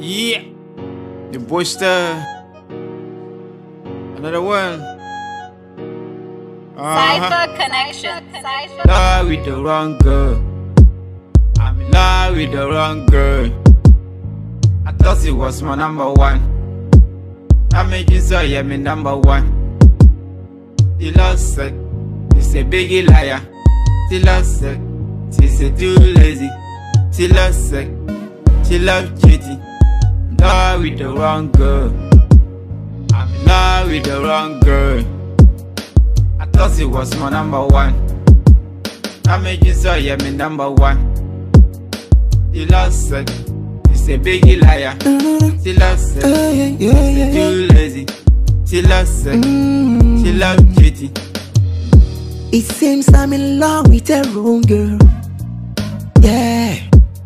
Yeah, the boy star. Another one. Cypher connection. Love with the wrong girl. I'm in love with the wrong girl. I thought it was my number one. I made you so yeah, me number one. The lost said, she's a biggie liar. She lost said, she's a too lazy. She lost said, she love cheating. Love with the wrong girl. I'm in love with the wrong girl. I thought it was my number one. I made you so yeah, me number one. She lost said, she's a biggie liar. She lost said, she's too lazy. She lost said, she love cheating. It seems I'm in love with the wrong girl. Yeah.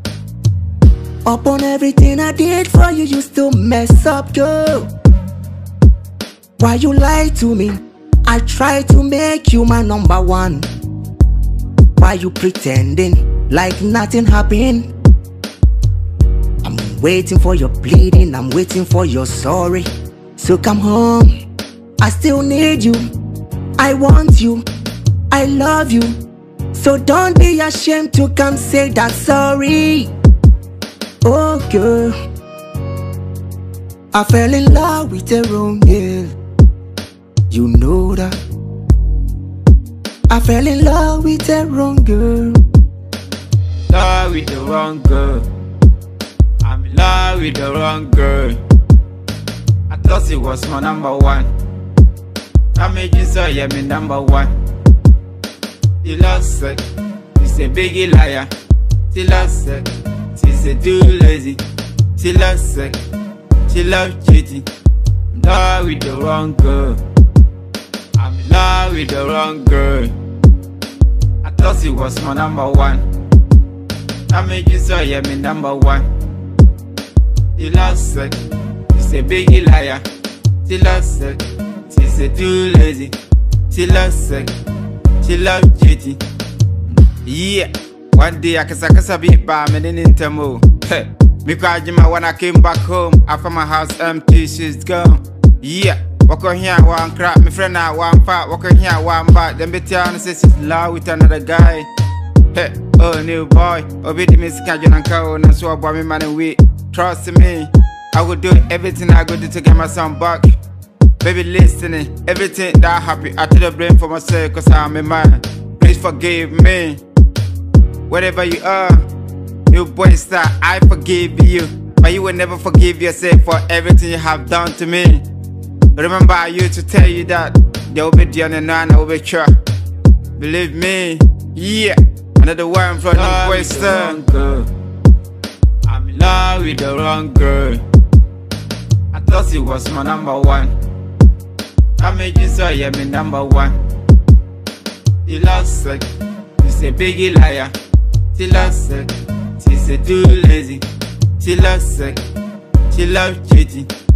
Upon everything I did for you, you still mess up, girl. Why you lie to me? I try to make you my number one. Why you pretending like nothing happened? I'm waiting for your pleading, I'm waiting for your sorry. So come home, I still need you. I want you, I love you. So don't be ashamed to come say that sorry. Oh girl, I fell in love with the wrong girl. You know that. I fell in love with the wrong girl. Love with the wrong girl. I'm in love with the wrong girl. I thought it was my number one. I made you so yeah, me number one. She lost said, she's a biggie liar. She lost said, she's a too lazy. She lost said, she love cheating. Love with the wrong girl. I'm in love with the wrong girl. I thought it was my number one. I made you so yeah, me number one. She lost said, she's a biggie liar. She lost said, she's a too lazy. She lost said, she love cheating. Yeah, one day I kasa beat by me in Tamo. Hey, me cried when I came back home. After my house empty, she's gone. Yeah, walk on here one crap, my friend out one fat. Walk on here one back. Then be telling says she's love with another guy. Hey, oh new boy, obey me schedule and cow and so about me man and wait. Trust me, I will do everything I go do to get my son back. Baby listening, everything that happy, I tell the blame for myself cause I'm a man. Please forgive me. Wherever you are, you boy star, I forgive you. But you will never forgive yourself for everything you have done to me. Remember I used to tell you that there will be Dion and I will be sure. Believe me, yeah. Another one from the boy star. I'm in love with the wrong girl. I thought it was my number one. I made you so yeah, me number one. She lost said, she's a biggie liar. She lost said, she's a too lazy. She lost said, she love cheating.